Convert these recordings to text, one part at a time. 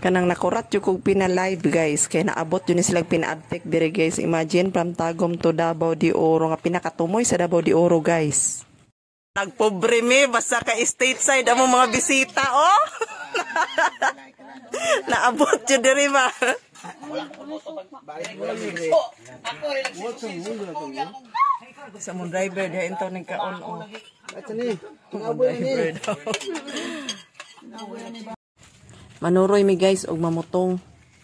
Kanang nakurat yung kong pina-live guys. Kaya naabot yun silang pina-adtech dire guys. Imagine from Tagum to Davao de Oro. Nga pinakatumoy sa Davao de Oro guys. Nagpobre me. Basta ka stateside ang mga bisita oh. Naabot yun dire ba? Sa mong driver dahil ito nagka-on oh. Driver daw. Manuroy mi guys og mamutong.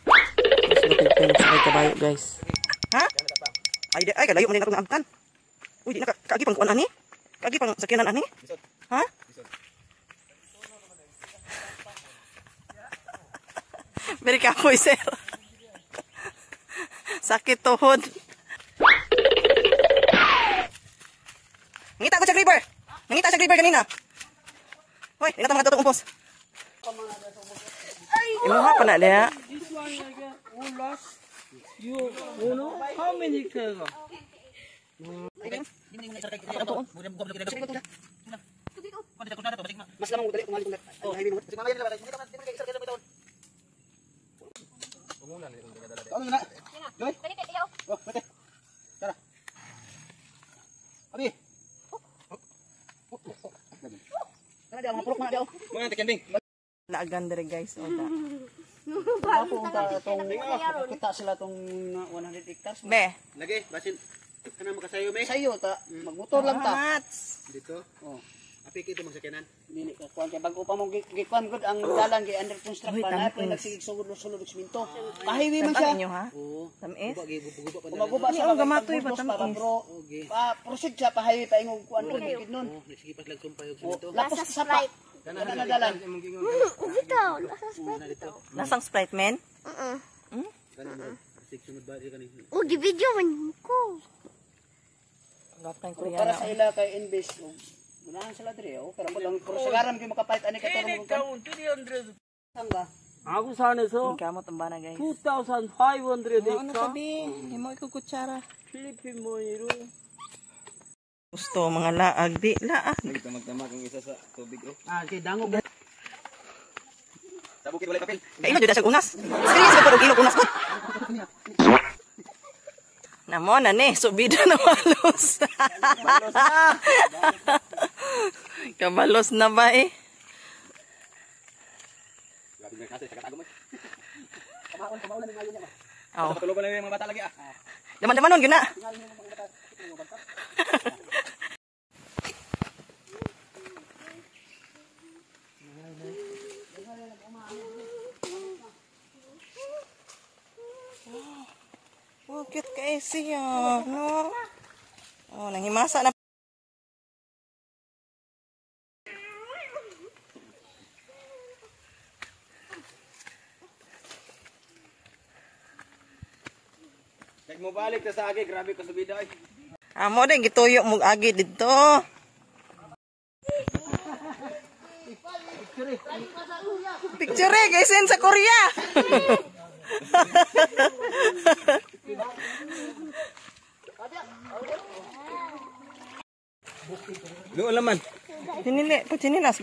Sa kabayo guys. Ha? Ay kadayo man ako naangkan. Uy di na kaagi pang kuan ani? Kaagi pang sakyanan ani? Ha? Beri ka po sir. Sakit tuhod. Ngita ko sa gripper. Ngita sa gripper kanina. Hoy, ina ta mga tutong umpos. Imuha pa na liya. This one like last you know how many kg? Mas lamang mo dali kumalit ulit. Oh, highway mo. Sige mamaya na ba? Hindi ka isar kilo Ano na? Joy. Oh, pati. Tara. Abi. Kana dia mga purok na dia. Mga tikending. Laagan dire guys oda. Kita sila tong 100 hectares. Be. Lagi basin kana makasayo me. Sayo ta. Magmotor lang ta. Dito. Oh. Api kito magsakyanan. Dili ka kuan kay bago pa mo gikuan gud ang dalan kay under construction pa na pay nagsigig sulod-sulod og semento. Pahiwi man siya. Inyo ha? Oo. Tamis. Gumaguba siya gamatoy ba tamis? Pa proceed siya pahiwi pa ingog kuan gud nun. Oh, sige pas lang tumpay og semento. Lapos sa pa. Kana dalan. Bitaw, nasa Sprite. Lasang Sprite men? Kana mo sunod ba kanina. Oh, gi-video man ko. Gapay ko Para sa ila kay invest. Gunahan sila dire oh, pero lang pero sagaran gyud makapalit ani katarong Count 300. Sangga. Ako san에서 kamot ang bana guys. 2,500 Ano hectare. sabi? Himo ko kutsara. Philippine money. Gusto mga laag di laag. Magdamag-damag ang isa sa tubig oh. Ah, kay dango. Sabukit wala papel. Kay mo jud sa unas. Serious ka pero ilog unas ko. Namo na ni, subida na balos. Balos na. Kabalos na ba eh? Grabe na kasi taga-tago mo. Kamaon na ngayon niya. Oh. Patuluban na yung mga bata lagi ah. Daman-daman nun yun na. Oh, cute kay siya, no? Oh, nanghimasa na. Kag mo balik ta sa agi, grabe ka subida ay. Amo din gituyo mo agi dito. Picture guys sa Korea. Doon laman. Tinili, po tinilas.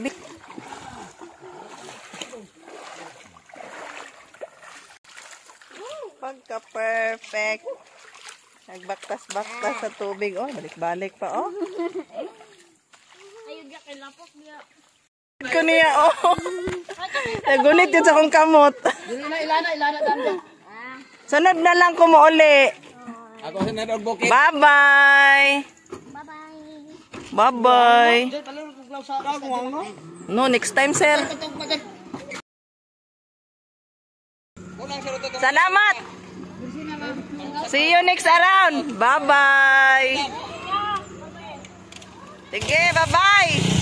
Pagka-perfect. Nagbaktas-baktas sa tubig. Oh, balik-balik pa, oh. Ayun ya kay lapok niya. Ko niya, oh. Nagunit yun sa kong kamot. Ilana dan. Sunod na lang ko mo uli. Ako sa nadog bukit. Bye-bye. Bye-bye. Bye-bye. Palalo ko glaw sa dagwang no. No, next time, sir. Salamat. See you next around. Bye-bye. Sige, bye-bye.